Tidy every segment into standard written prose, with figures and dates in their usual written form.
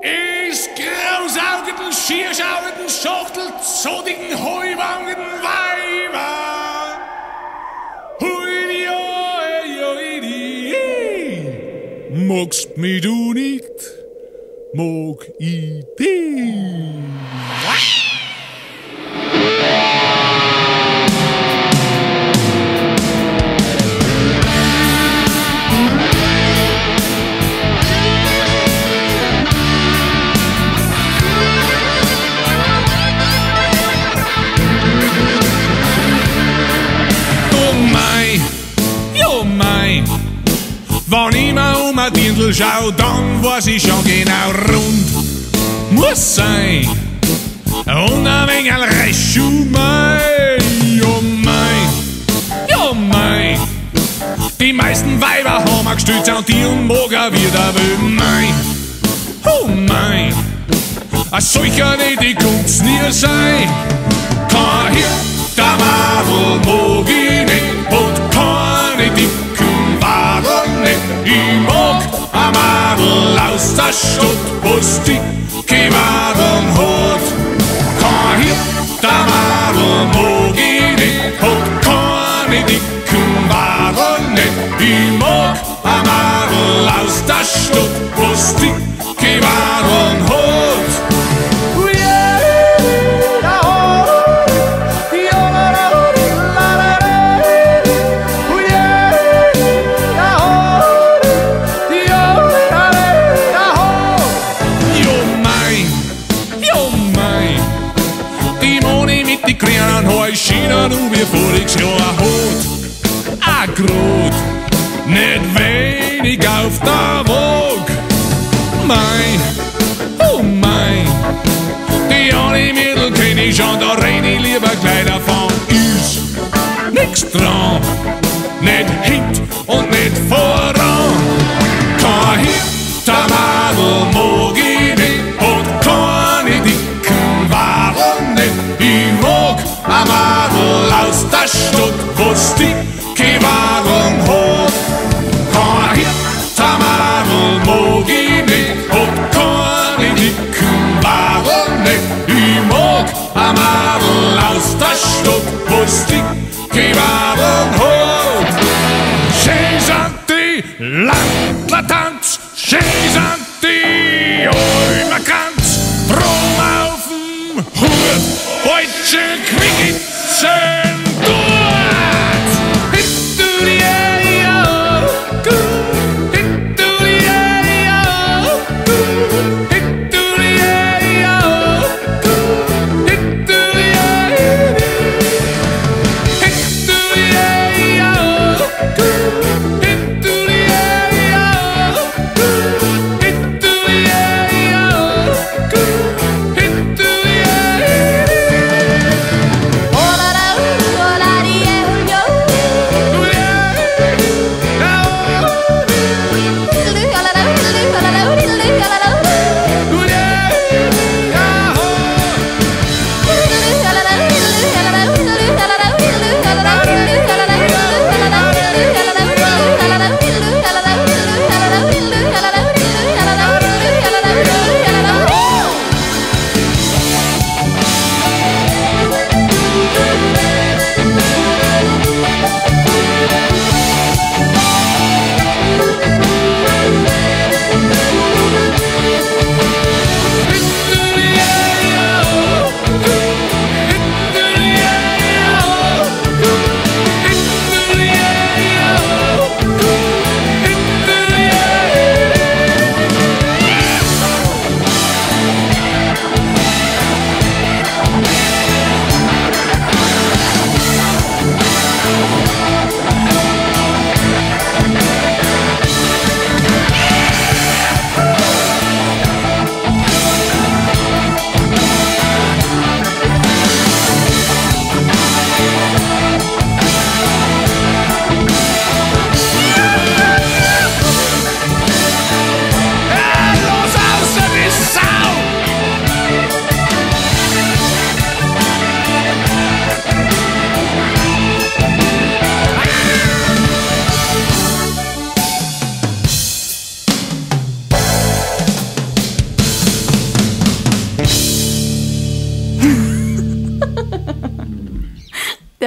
Ist grausaugenden, schierschaugenden, schachtelzodigen, heuwangenden Weiber. Hui, magst mich du nicht, mag ich dich. Wenn ich mir um ein Dirndl schau, dann weiß ich schon genau, rund muss sein. Und ein wenig recht, oh mein. Die meisten Weiber haben ein Gestütz an die und morgen wieder will mein. Oh mein, ein solcher, die kann's nie sein. Kein Hirt, der Madel mag ich nicht und keine dicken Wadeln nicht. Ich mag ein Madel aus der Stadt, wo's dicke Wadeln hat. Kein Hirt, der Madel mag ich nicht und keine dicken Wadeln nicht. Ich mag ein Madel aus der Stadt, wo's dicke Wadeln hat. Die grünen Haare schienen wie voriges Jahr hat. Grad nicht wenig auf der Waage. Oh mein, die alle Mädel kenn ich schon, da renn ich lieber gleich davon. Ist nix dran, nicht hint und nicht voran. Kein Hinter Madel mag ich nicht und keine dicken Wadeln nicht. Ich mag ein Madel aus der Stadt, wo's dicke Wadeln hat. Kein Hinter Madel mag ich nicht und keine dicken Wadeln nicht. Ich mag ein Madel aus der Stadt, wo's dicke Wadeln hat. Schön sind die Landlertanz, schön sind die Almerkanz, drum auf'm Hut, heute Quickitschen dort. Hintu die Eio, hintu die Eio, hintu die Eio, hintu die Eio, hintu die Eio, hintu die Eio.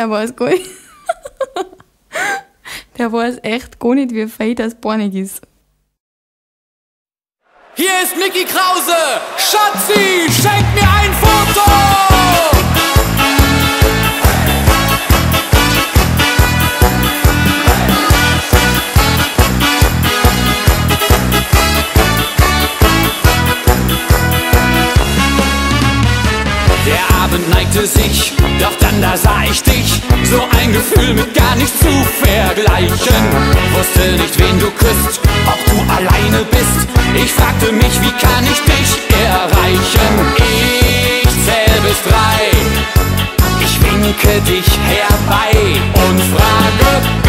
der weiß gar nicht. Der weiß echt gar nicht, wie feit das Bornig ist. Hier ist Mickey Krause! Schatzi, schenk mir ein Foto! Der Abend neigte sich, doch dann da sah ich dich. So ein Gefühl mit gar nicht zu vergleichen. Wusste nicht, wen du küsst, ob du alleine bist. Ich fragte mich, wie kann ich dich erreichen? Ich zähl bis 3. Ich winke dich herbei und frage: